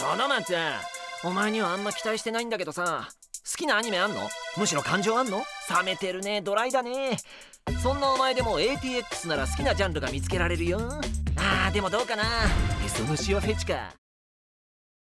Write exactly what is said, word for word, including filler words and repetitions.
トドマツ、お前にはあんま期待してないんだけどさ、好きなアニメあんの？むしろ感情あんの？冷めてるね、ドライだね。そんなお前でも エーティーエックス なら好きなジャンルが見つけられるよ。あーでもどうかな、そのシワフェチか。